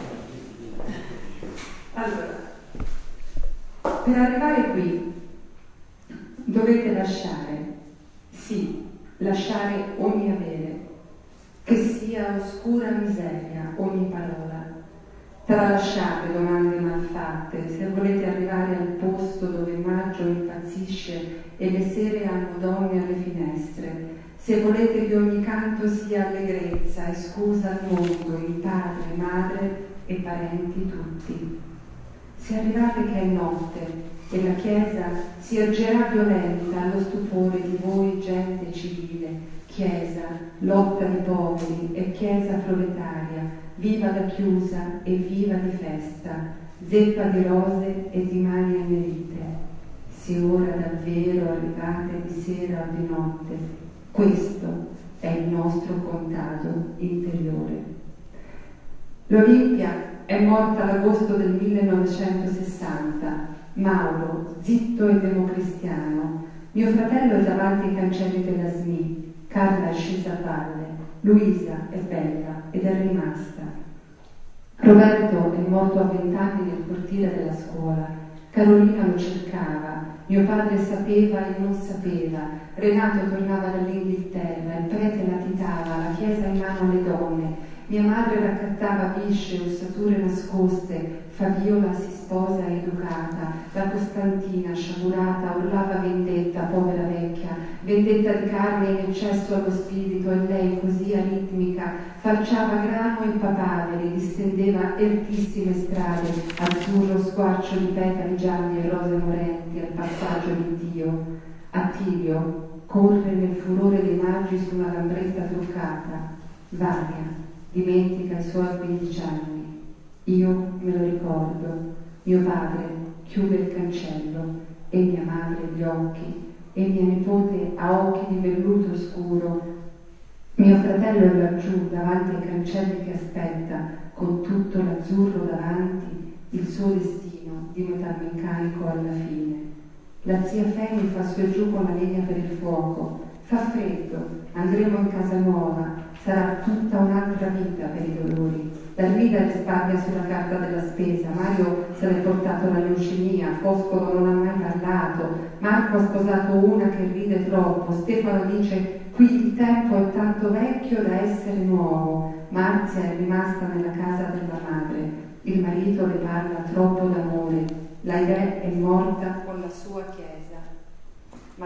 Allora, per arrivare qui dovete lasciare, sì, lasciare ogni avere, che sia oscura miseria ogni parola. Tralasciate domande malfatte, se volete arrivare al posto dove il maggio impazzisce e le sere hanno donne alle finestre, se volete che ogni canto sia allegrezza e scusa al mondo, in padre, madre e parenti tutti. Se arrivate che è notte e la Chiesa si ergerà violenta allo stupore di voi gente civile, Chiesa, lotta di poveri e Chiesa proletaria, viva da chiusa e viva di festa, zeppa di rose e di mani annerite. Se ora davvero arrivate di sera o di notte, questo è il nostro contado interiore. L'Olimpia è morta l'agosto del 1960, Mauro, zitto e democristiano, mio fratello è davanti ai cancelli della SNI, Carla è scesa a valle, Luisa è bella ed è rimasta. Roberto è morto a 20 anni nel cortile della scuola, Carolina lo cercava, mio padre sapeva e non sapeva, Renato tornava dall'Inghilterra, il prete latitava, la chiesa in mano alle donne, mia madre raccattava bisce, ossature nascoste, Fabiola si sposa educata, la Costantina sciagurata urlava vendetta, povera vecchia, vendetta di carne in eccesso allo spirito, e lei così aritmica falciava grano e papaveri, distendeva ertissime strade, azzurro squarcio di petali gialli e rose morenti al passaggio di Dio. Attilio corre nel furore dei maggi su una lambretta truccata, varia, dimentica i suoi 15 anni. Io me lo ricordo, mio padre chiude il cancello e mia madre gli occhi e mia nipote ha occhi di velluto scuro. Mio fratello è laggiù davanti ai cancelli che aspetta, con tutto l'azzurro davanti, il suo destino di metalmeccanico alla fine. La zia Feni fa su e giù con la legna per il fuoco. Fa freddo, andremo in casa nuova, sarà tutta un'altra vita per i dolori. Darmida risparmia sulla carta della spesa, Mario se l'è portato la leucemia, Foscolo non ha mai parlato, Marco ha sposato una che ride troppo, Stefano dice qui il tempo è tanto vecchio da essere nuovo, Marzia è rimasta nella casa della madre, il marito le parla troppo d'amore, Lairè è morta con la sua chiesa, ma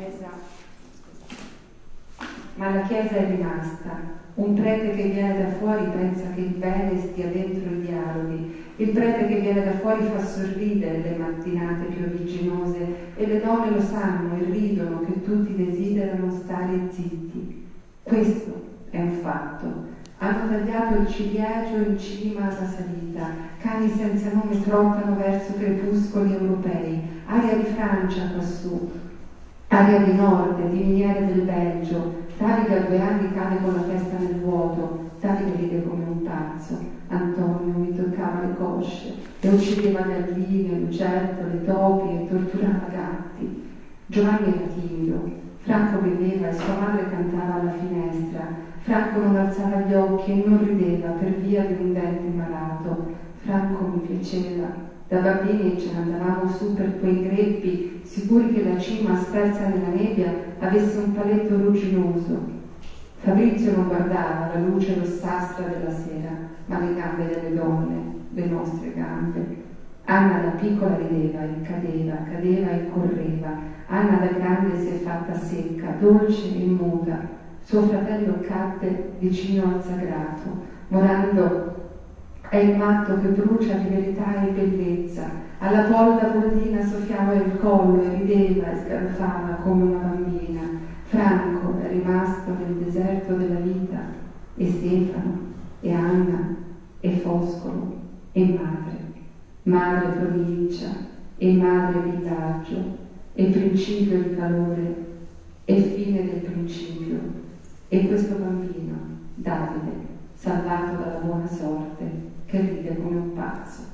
la chiesa è rimasta. Un prete che viene da fuori pensa che il bene stia dentro i dialoghi il prete che viene da fuori fa sorridere le mattinate piovigginose e le donne lo sanno e ridono che tutti desiderano stare zitti. Questo è un fatto. Hanno tagliato il ciliegio in cima alla salita, cani senza nome trottano verso crepuscoli europei, aria di Francia quassù, aria di nord, di miniere del Belgio. Davide a 2 anni cade con la testa nel vuoto, Davide ride come un pazzo. Antonio mi toccava le cosce e uccideva galline, lucertole, topi e torturava gatti. Giovanni era timido, Franco beveva e sua madre cantava alla finestra. Franco non alzava gli occhi e non rideva per via di un dente malato. Franco mi piaceva. Da bambini ce ne andavamo su per quei greppi, sicuri che la cima spersa nella nebbia avesse un paletto rugginoso. Fabrizio non guardava la luce rossastra della sera, ma le gambe delle donne, le nostre gambe. Anna da piccola rideva e cadeva e correva. Anna da grande si è fatta secca, dolce e muta. Suo fratello cadde vicino al sagrato. Morando è il matto che brucia di verità e bellezza. Alla polda Voldina soffiava il collo e rideva e sgarfava come una bambina. Franco è rimasto nel deserto della vita, e Stefano, e Anna, e Foscolo, e madre provincia, e madre villaggio, e principio di calore, e fine del principio, e questo bambino, Davide, salvato dalla buona sorte, che ride come un pazzo.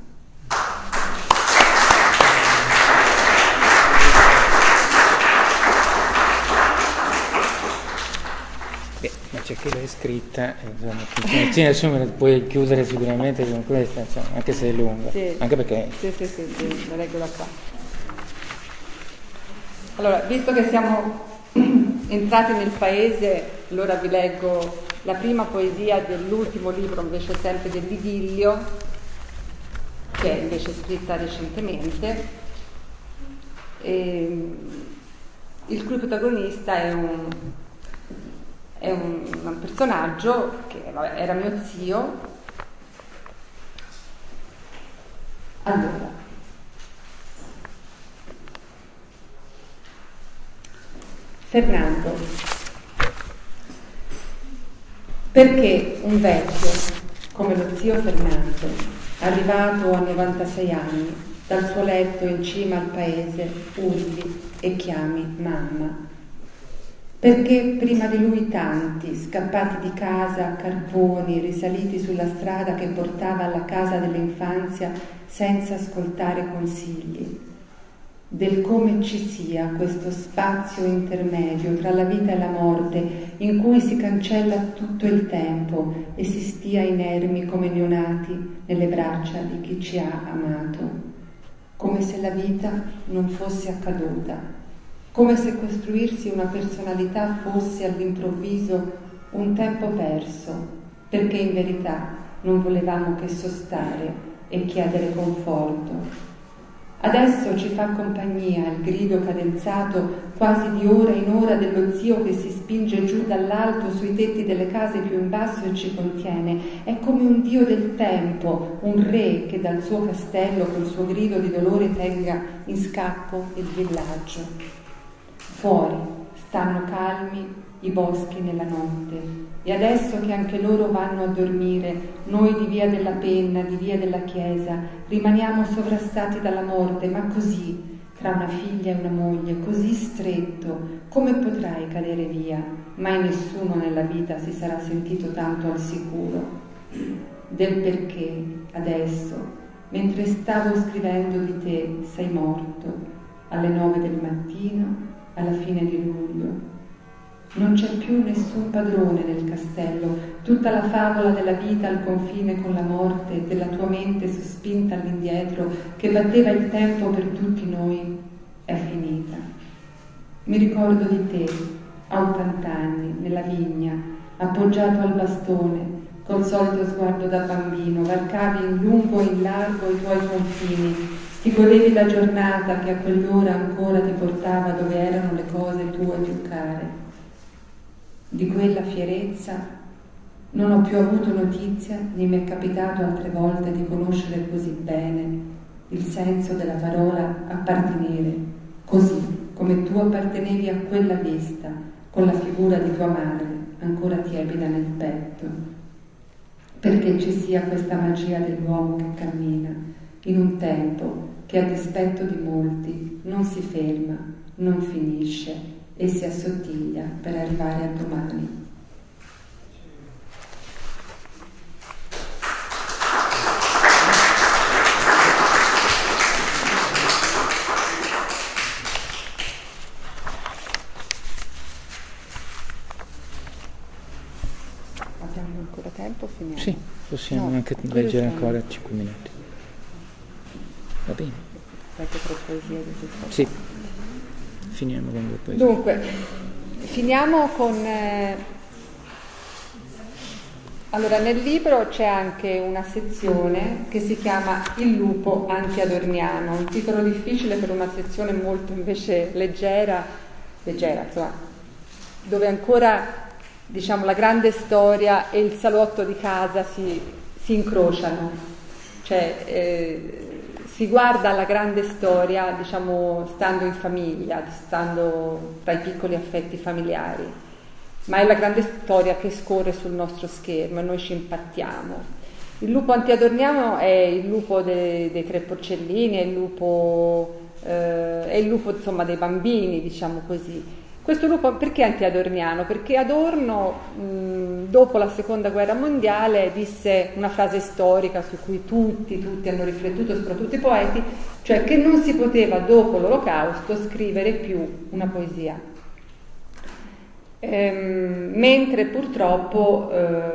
Ma c'è chi l'hai scritta, insomma, insomma, puoi chiudere sicuramente con questa, insomma, anche se è lunga, sì. Anche perché... Sì, la leggo da qua. Allora, visto che siamo entrati nel paese, allora vi leggo la prima poesia dell'ultimo libro, invece sempre dell'Idillio, che è invece scritta recentemente. Il cui protagonista è un personaggio che era mio zio. Allora, Fernando, perché un vecchio come lo zio Fernando, arrivato a 96 anni, dal suo letto in cima al paese urli e chiami mamma? Perché prima di lui tanti, scappati di casa a carponi, risaliti sulla strada che portava alla casa dell'infanzia senza ascoltare consigli, del come ci sia questo spazio intermedio tra la vita e la morte in cui si cancella tutto il tempo e si stia inermi come neonati nelle braccia di chi ci ha amato, come se la vita non fosse accaduta. Come se costruirsi una personalità fosse all'improvviso un tempo perso, perché in verità non volevamo che sostare e chiedere conforto. Adesso ci fa compagnia il grido cadenzato quasi di ora in ora dello zio che si spinge giù dall'alto sui tetti delle case più in basso e ci contiene. È come un dio del tempo, un re che dal suo castello col suo grido di dolore tenga in scacco il villaggio. Fuori stanno calmi i boschi nella notte e adesso che anche loro vanno a dormire, noi di via della Penna, di via della Chiesa, rimaniamo sovrastati dalla morte, ma così, tra una figlia e una moglie, così stretto, come potrai cadere via? Mai nessuno nella vita si sarà sentito tanto al sicuro. Del perché adesso, mentre stavo scrivendo di te, sei morto, alle 9 del mattino, alla fine di luglio. Non c'è più nessun padrone nel castello, tutta la favola della vita al confine con la morte, della tua mente sospinta all'indietro, che batteva il tempo per tutti noi, è finita. Mi ricordo di te, a 80 anni, nella vigna, appoggiato al bastone, col solito sguardo da bambino, varcavi in lungo e in largo i tuoi confini, ti godevi la giornata che a quell'ora ancora ti portava dove erano le cose tue più care. Di quella fierezza Non ho più avuto notizia, né mi è capitato altre volte di conoscere così bene il senso della parola appartenere, così come tu appartenevi a quella vista, con la figura di tua madre ancora tiepida nel petto. Perché ci sia questa magia dell'uomo che cammina in un tempo che a dispetto di molti non si ferma, non finisce e si assottiglia per arrivare a domani. Abbiamo ancora tempo? Finiamo? Sì, possiamo anche leggere ancora 5 minuti. Va bene. Avete tre poesie di questo? Sì, finiamo con 2 poesie. Dunque, finiamo con... Allora, nel libro c'è anche una sezione che si chiama Il lupo anti-adorniano, un titolo difficile per una sezione molto invece leggera, insomma, dove ancora, diciamo, la grande storia e il salotto di casa si incrociano, cioè si guarda alla grande storia, diciamo, stando in famiglia, stando tra i piccoli affetti familiari, ma è la grande storia che scorre sul nostro schermo e noi ci impattiamo. Il lupo anti-adorniano è il lupo dei tre porcellini, è il lupo insomma dei bambini, diciamo così. Questo lupo perché anti-adorniano? Perché Adorno, dopo la seconda guerra mondiale, disse una frase storica su cui tutti hanno riflettuto, soprattutto i poeti, cioè che non si poteva dopo l'Olocausto scrivere più una poesia. Mentre purtroppo,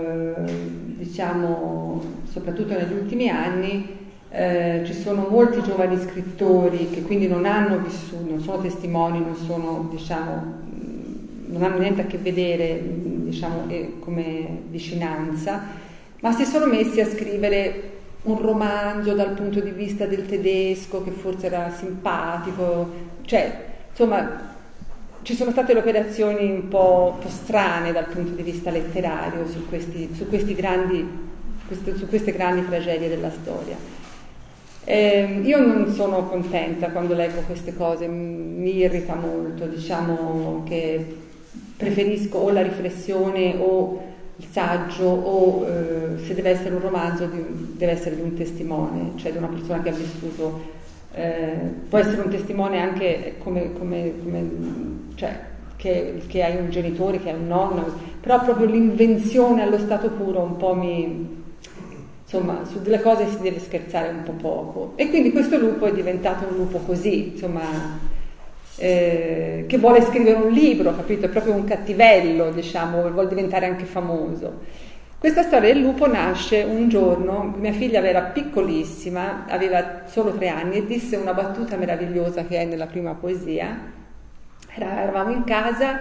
diciamo, soprattutto negli ultimi anni, ci sono molti giovani scrittori che quindi non hanno vissuto, non sono testimoni, non sono, diciamo, non hanno niente a che vedere, diciamo, come vicinanza, ma si sono messi a scrivere un romanzo dal punto di vista del tedesco che forse era simpatico, cioè, insomma, ci sono state le operazioni un po' strane dal punto di vista letterario su queste grandi tragedie della storia. Io non sono contenta quando leggo queste cose, mi irrita molto, diciamo che preferisco o la riflessione o il saggio o se deve essere un romanzo deve essere di un testimone, cioè di una persona che ha vissuto. Può essere un testimone anche come cioè, che hai un genitore, che hai un nonno, però proprio l'invenzione allo stato puro un po' insomma, su delle cose si deve scherzare un po' poco. E quindi questo lupo è diventato un lupo così, insomma, che vuole scrivere un libro, capito? È proprio un cattivello, diciamo, vuole diventare anche famoso. Questa storia del lupo nasce un giorno, mia figlia era piccolissima, aveva solo 3 anni e disse una battuta meravigliosa che è nella prima poesia. Eravamo in casa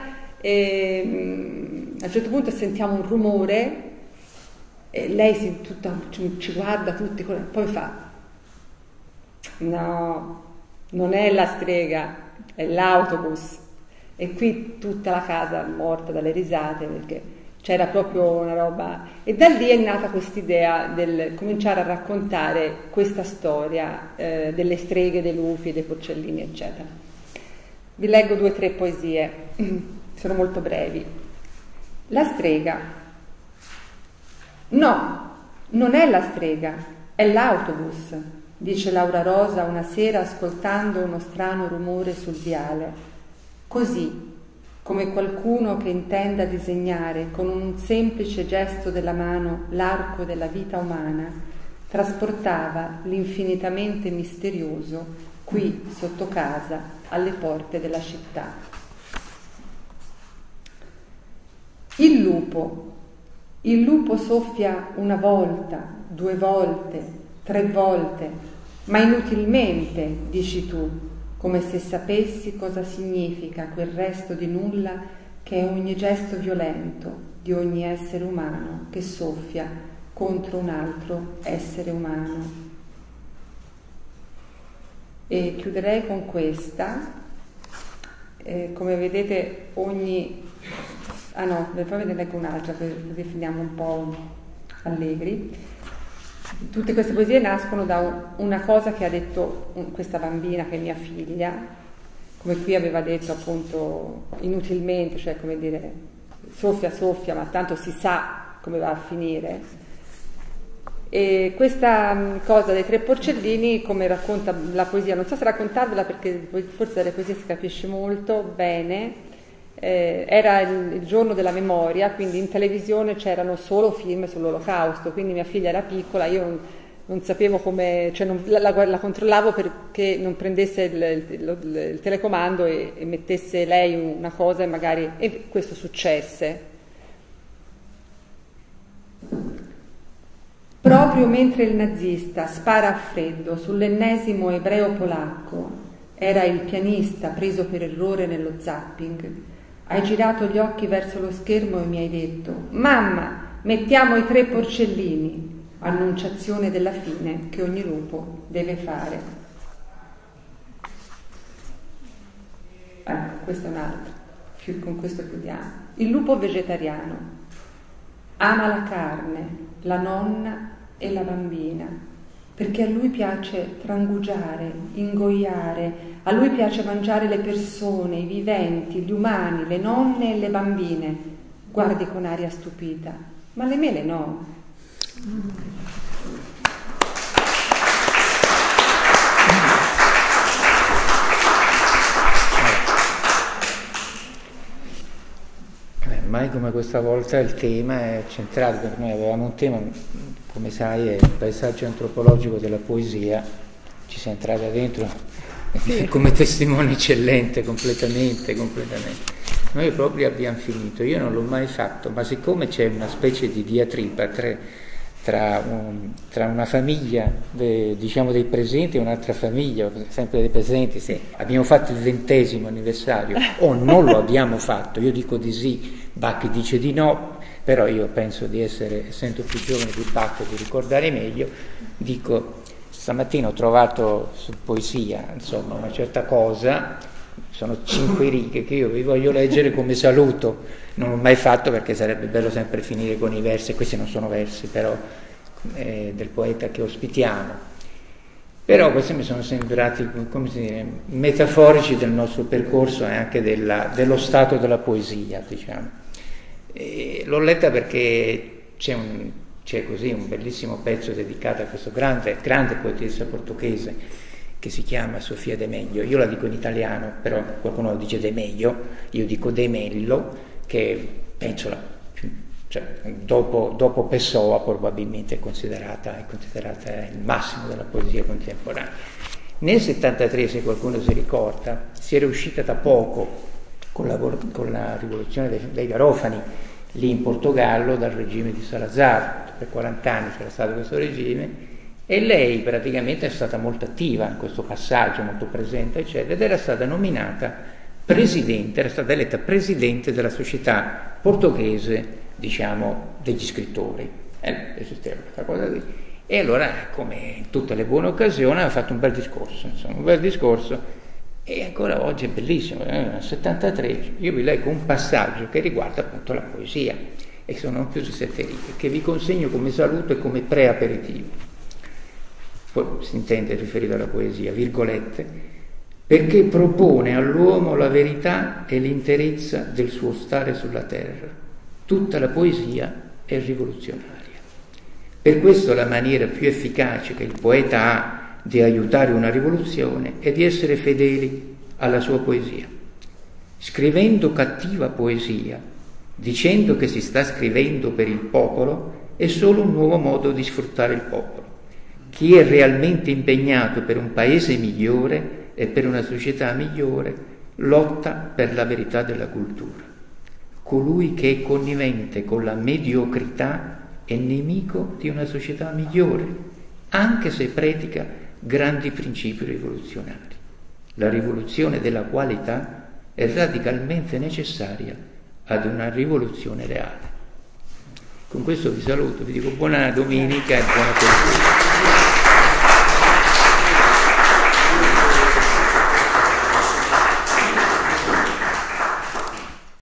e a un certo punto sentiamo un rumore e lei ci guarda tutti, poi fa: no, non è la strega, è l'autobus. E qui tutta la casa morta dalle risate perché c'era proprio una roba, e da lì è nata quest'idea del cominciare a raccontare questa storia delle streghe, dei lupi, dei porcellini, eccetera. Vi leggo 2 o 3 poesie, sono molto brevi. La strega. No, non è la strega, è l'autobus, dice Laura Rosa una sera ascoltando uno strano rumore sul viale. Così, come qualcuno che intenda disegnare con un semplice gesto della mano l'arco della vita umana, trasportava l'infinitamente misterioso qui sotto casa alle porte della città. Il lupo soffia una volta, 2 volte, 3 volte, ma inutilmente, dici tu, come se sapessi cosa significa quel resto di nulla che è ogni gesto violento di ogni essere umano che soffia contro un altro essere umano. E chiuderei con questa. Come vedete, Ah no, poi ve ne leggo un'altra, così finiamo un po' allegri. Tutte queste poesie nascono da una cosa che ha detto questa bambina, che è mia figlia, come qui aveva detto appunto inutilmente, cioè come dire, soffia, ma tanto si sa come va a finire. E questa cosa dei 3 porcellini, come racconta la poesia, non so se raccontarvela perché forse dalle poesie si capisce molto bene. Era il giorno della memoria, quindi in televisione c'erano solo film sull'Olocausto, quindi mia figlia era piccola, io non sapevo come, cioè la controllavo perché non prendesse il telecomando e mettesse lei una cosa e magari questo successe. Proprio mentre il nazista spara a freddo sull'ennesimo ebreo polacco, era il pianista preso per errore nello zapping, hai girato gli occhi verso lo schermo e mi hai detto: mamma, mettiamo i 3 porcellini, annunciazione della fine che ogni lupo deve fare. Questa è un'altra, con questo chiudiamo. Il lupo vegetariano ama la carne, la nonna e la bambina, perché a lui piace trangugiare, ingoiare, a lui piace mangiare le persone, i viventi, gli umani, le nonne e le bambine. Guardi con aria stupita, ma le mele no. Mai come questa volta il tema è centrato per noi. Avevamo un tema, come sai, è il paesaggio antropologico della poesia, ci si è entrata dentro come testimone eccellente, completamente. Noi proprio abbiamo finito, io non l'ho mai fatto, ma siccome c'è una specie di diatriba tra una famiglia diciamo dei presenti e un'altra famiglia, sempre dei presenti, se abbiamo fatto il 20° anniversario o non lo abbiamo fatto, io dico di sì, Bacchi dice di no, però io penso di essere, essendo più giovane di Bacchi, di ricordare meglio, dico stamattina ho trovato su poesia insomma una certa cosa, sono 5 righe che io vi voglio leggere come saluto, non l'ho mai fatto perché sarebbe bello sempre finire con i versi, questi non sono versi però del poeta che ospitiamo, però questi mi sono sembrati, come si dice, metaforici del nostro percorso e anche dello stato della poesia, diciamo. E l'ho letta perché c'è così un bellissimo pezzo dedicato a questo grande poetessa portoghese che si chiama Sofia de Mello. Io la dico in italiano, però qualcuno lo dice de Mello, io dico de Mello, che penso dopo Pessoa probabilmente è considerata il massimo della poesia contemporanea. Nel 73, se qualcuno si ricorda, si era uscita da poco con la rivoluzione dei Garofani lì in Portogallo dal regime di Salazar, per 40 anni c'era stato questo regime, e lei praticamente è stata molto attiva in questo passaggio, molto presente, eccetera, ed era stata nominata presidente, era stata eletta presidente della società portoghese, diciamo, degli scrittori. Esisteva questa cosa lì. E allora, come in tutte le buone occasioni, ha fatto un bel discorso, e ancora oggi è bellissimo. Nel 73 io vi leggo un passaggio che riguarda appunto la poesia, e sono più di 7 righe, che vi consegno come saluto e come pre-aperitivo. Poi si intende riferito alla poesia, virgolette, perché propone all'uomo la verità e l'interezza del suo stare sulla terra. Tutta la poesia è rivoluzionaria. Per questo la maniera più efficace che il poeta ha di aiutare una rivoluzione è di essere fedeli alla sua poesia. Scrivendo cattiva poesia, dicendo che si sta scrivendo per il popolo, è solo un nuovo modo di sfruttare il popolo. Chi è realmente impegnato per un paese migliore e per una società migliore lotta per la verità della cultura. Colui che è connivente con la mediocrità è nemico di una società migliore, anche se predica grandi principi rivoluzionari. La rivoluzione della qualità è radicalmente necessaria ad una rivoluzione reale. Con questo vi saluto, vi dico buona domenica e buona poesia.